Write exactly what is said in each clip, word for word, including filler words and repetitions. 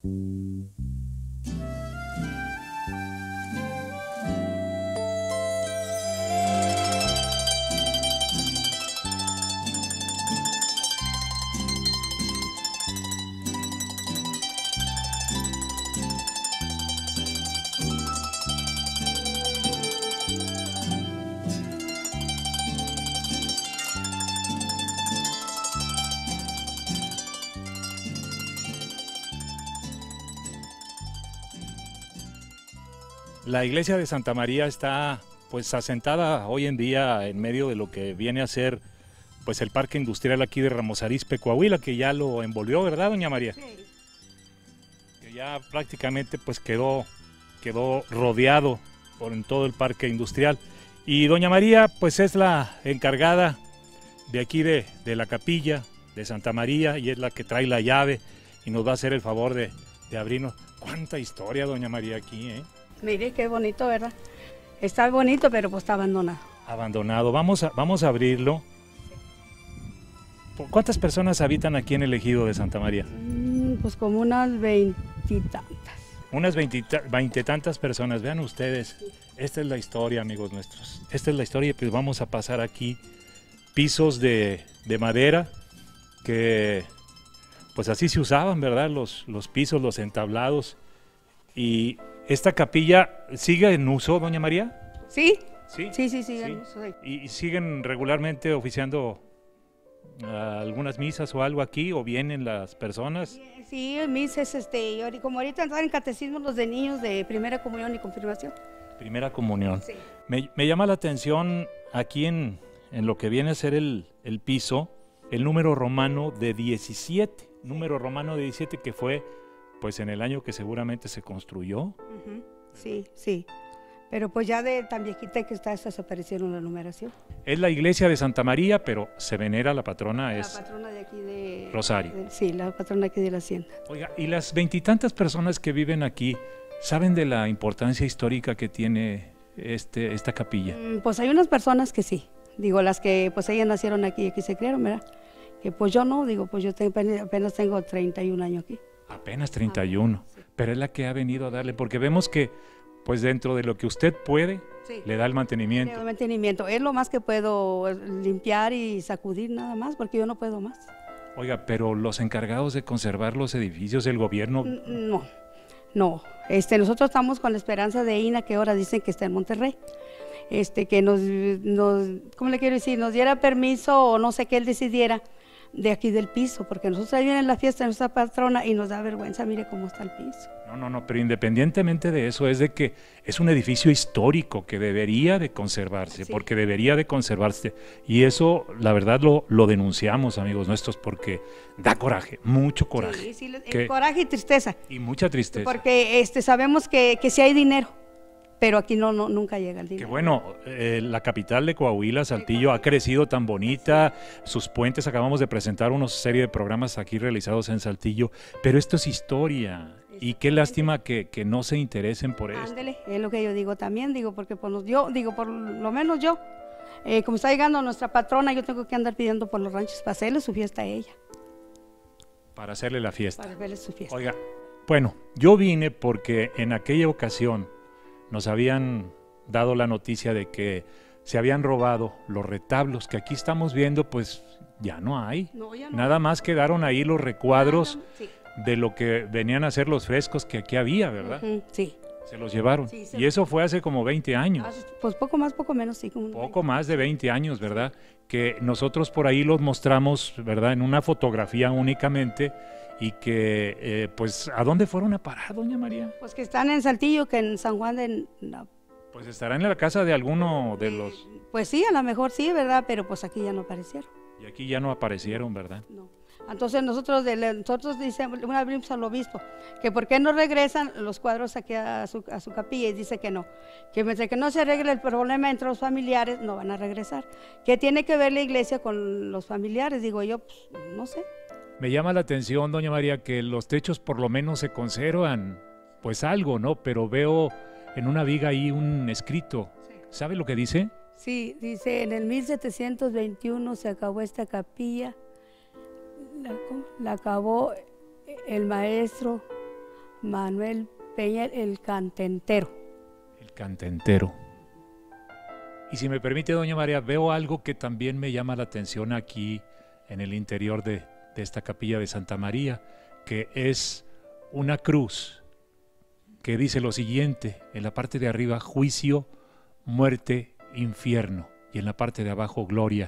La iglesia de Santa María está pues asentada hoy en día en medio de lo que viene a ser pues el parque industrial aquí de Ramos Arizpe, Coahuila, que ya lo envolvió, ¿verdad, doña María? Sí. Que ya prácticamente pues quedó, quedó rodeado por en todo el parque industrial. Y doña María pues es la encargada de aquí de, de la capilla de Santa María y es la que trae la llave y nos va a hacer el favor de, de abrirnos. ¡Cuánta historia, doña María, aquí, eh! Mire, qué bonito, ¿verdad? Está bonito, pero pues está abandonado. Abandonado. Vamos a, vamos a abrirlo. ¿Cuántas personas habitan aquí en el ejido de Santa María? Mm, pues como unas veintitantas. Unas veintitantas personas. Vean ustedes, esta es la historia, amigos nuestros. Esta es la historia y pues vamos a pasar aquí pisos de, de madera que pues así se usaban, ¿verdad? Los, los pisos, los entablados. Y esta capilla sigue en uso, doña María. Sí, sí, sí, sí, sí, sí. en uso, sí. ¿Y, y siguen regularmente oficiando uh, algunas misas o algo aquí o vienen las personas? Sí, misas, este, y como ahorita están en catecismo los de niños de primera comunión y confirmación. Primera comunión. Sí. Me, me llama la atención aquí en, en lo que viene a ser el, el piso, el número romano de diecisiete, número romano de diecisiete que fue pues en el año que seguramente se construyó. Uh-huh. Sí, sí. Pero pues ya de tan viejita que está, se desaparecieron la numeración. Es la iglesia de Santa María, pero se venera la patrona, la es... La patrona de aquí de... Rosario. De, sí, la patrona aquí de la hacienda. Oiga, ¿y las veintitantas personas que viven aquí saben de la importancia histórica que tiene este, esta capilla? Mm, pues hay unas personas que sí. Digo, las que pues ellas nacieron aquí y aquí se criaron, ¿verdad? Que pues yo no, digo, pues yo tengo, apenas tengo treinta y un años aquí. Apenas treinta y uno, sí. Pero es la que ha venido a darle, porque vemos que pues dentro de lo que usted puede, sí, le da el mantenimiento. Le da el mantenimiento, es lo más que puedo limpiar y sacudir nada más, porque yo no puedo más. Oiga, pero los encargados de conservar los edificios, el gobierno... No, no, este, nosotros estamos con la esperanza de I N A, que ahora dicen que está en Monterrey, este, que nos, nos, ¿cómo le quiero decir? Nos diera permiso o no sé qué él decidiera, de aquí del piso, porque nosotros ahí viene la fiesta de nuestra patrona y nos da vergüenza, mire cómo está el piso. No, no, no, pero independientemente de eso, es de que es un edificio histórico que debería de conservarse, sí, porque debería de conservarse, y eso, la verdad, lo, lo denunciamos, amigos nuestros, porque da coraje, mucho coraje. Sí, sí, que, coraje y tristeza. Y mucha tristeza. Porque este, sabemos que, que sí hay dinero, pero aquí no, no nunca llega el dinero. Que bueno, eh, la capital de Coahuila, Saltillo, ha crecido tan bonita, sus puentes, acabamos de presentar una serie de programas aquí realizados en Saltillo, pero esto es historia, y qué lástima que, que no se interesen por esto. Ándele, es lo que yo digo también, digo, porque por los, yo, digo, por lo menos yo, eh, como está llegando nuestra patrona, yo tengo que andar pidiendo por los ranchos para hacerle su fiesta a ella. Para hacerle la fiesta. Para hacerle su fiesta. Oiga, bueno, yo vine porque en aquella ocasión nos habían dado la noticia de que se habían robado los retablos que aquí estamos viendo, pues ya no hay. No, ya no. Nada más quedaron ahí los recuadros, ah, sí, de lo que venían a ser los frescos que aquí había, ¿verdad? Uh-huh, sí. Se los llevaron. Sí, se y eso fue hace como veinte años. Pues poco más, poco menos, sí. Como poco más de veinte años, ¿verdad? Que nosotros por ahí los mostramos, ¿verdad? En una fotografía únicamente. Y que, eh, pues, ¿a dónde fueron a parar, doña María? Pues que están en Saltillo, que en San Juan de... No. Pues estará en la casa de alguno de los... Pues sí, a lo mejor sí, ¿verdad? Pero pues aquí ya no aparecieron. Y aquí ya no aparecieron, ¿verdad? No. Entonces nosotros, de, nosotros dicen, una vez al obispo, que por qué no regresan los cuadros aquí a su, a su capilla, y dice que no, que mientras que no se arregle el problema entre los familiares, no van a regresar. ¿Qué tiene que ver la iglesia con los familiares? Digo yo, pues, no sé. Me llama la atención, doña María, que los techos por lo menos se conservan, pues algo, ¿no? Pero veo en una viga ahí un escrito. Sí. ¿Sabe lo que dice? Sí, dice, en el mil setecientos veintiuno se acabó esta capilla, la, la acabó el maestro Manuel Peña, el cantentero. El cantentero. Y si me permite, doña María, veo algo que también me llama la atención aquí en el interior de, de esta capilla de Santa María, que es una cruz que dice lo siguiente, en la parte de arriba, juicio, muerte, infierno, y en la parte de abajo, gloria,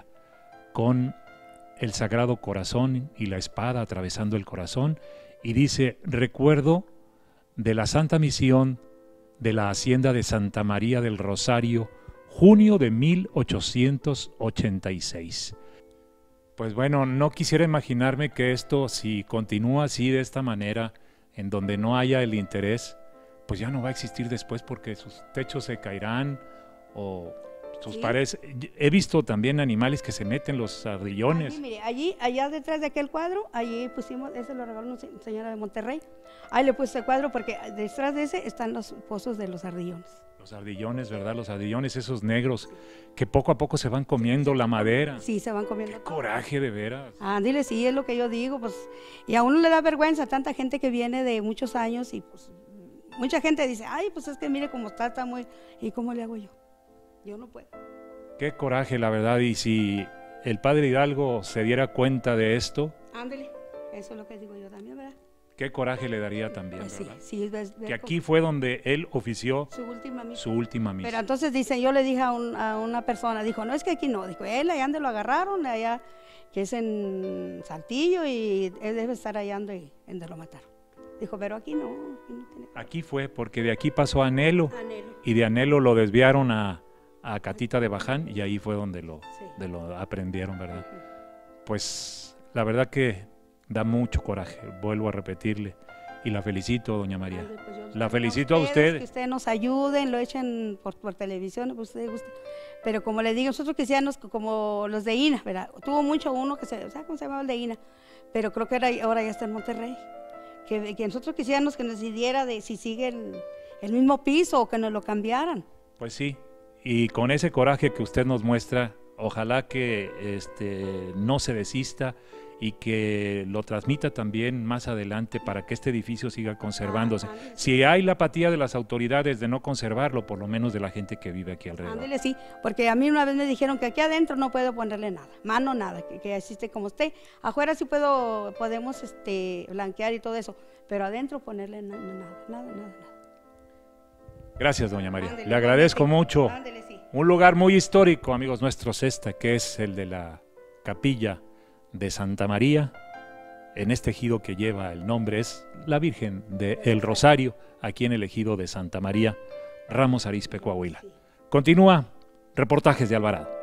con el Sagrado Corazón y la espada atravesando el corazón, y dice, recuerdo de la Santa Misión de la Hacienda de Santa María del Rosario, junio de mil ochocientos ochenta y seis. Pues bueno, no quisiera imaginarme que esto, si continúa así de esta manera, en donde no haya el interés, pues ya no va a existir después porque sus techos se caerán o sus sí. paredes. He visto también animales que se meten los ardillones. Allí, mire, allí, allá detrás de aquel cuadro, allí pusimos, ese lo regaló una señora de Monterrey, ahí le puse el cuadro porque detrás de ese están los pozos de los ardillones. Los ardillones, ¿verdad? Los ardillones esos negros que poco a poco se van comiendo la madera. Sí, se van comiendo. Qué coraje, de veras. Ah, dile, sí, es lo que yo digo, pues, y a uno le da vergüenza, tanta gente que viene de muchos años y pues, mucha gente dice, ay, pues es que mire cómo está, está muy, ¿y cómo le hago yo? Yo no puedo. Qué coraje, la verdad, y si el padre Hidalgo se diera cuenta de esto. Ándele, eso es lo que digo yo también, ¿verdad? Qué coraje le daría también, pues ¿verdad? Sí, sí, ves, ves que aquí fue donde él ofició su última misa. Su última misa. Pero entonces dicen, yo le dije a, un, a una persona, dijo, no, es que aquí no, dijo, él allá donde lo agarraron, allá, que es en Saltillo, y él debe estar allá donde, donde lo mataron. Dijo, pero aquí no. Aquí, no tiene... aquí fue, porque de aquí pasó a Anhelo, Anhelo. Y de Anhelo lo desviaron a, a Catita de Baján, y ahí fue donde lo, sí. de lo aprendieron, ¿verdad? Uh-huh. Pues la verdad que da mucho coraje, vuelvo a repetirle. Y la felicito, doña María. Ay, pues la felicito a ustedes, a ustedes. Que ustedes nos ayuden, lo echen por, por televisión, pues ustedes gusten. Pero como le digo, nosotros cristianos, como los de I N A, ¿verdad? Tuvo mucho uno que se, o sea, ¿cómo se llamaba el de I N A? Pero creo que era, ahora ya está en Monterrey. Que, que nosotros quisiéramos que nos decidiera de si sigue el, el mismo piso o que nos lo cambiaran. Pues sí, y con ese coraje que usted nos muestra, ojalá que este, no se desista y que lo transmita también más adelante para que este edificio siga conservándose. Ah, si hay la apatía de las autoridades de no conservarlo, por lo menos de la gente que vive aquí alrededor. Ándele, sí, porque a mí una vez me dijeron que aquí adentro no puedo ponerle nada, mano nada, que, que existe como esté. Afuera sí puedo, podemos este, blanquear y todo eso, pero adentro ponerle na nada, nada, nada, nada. Gracias, doña María. Ándele, le agradezco ándele, mucho. Ándele, sí. Un lugar muy histórico, amigos nuestros, esta, que es el de la capilla de Santa María, en este ejido que lleva el nombre, es la Virgen del Rosario, aquí en el ejido de Santa María, Ramos Arizpe, Coahuila. Continúa Reportajes de Alvarado.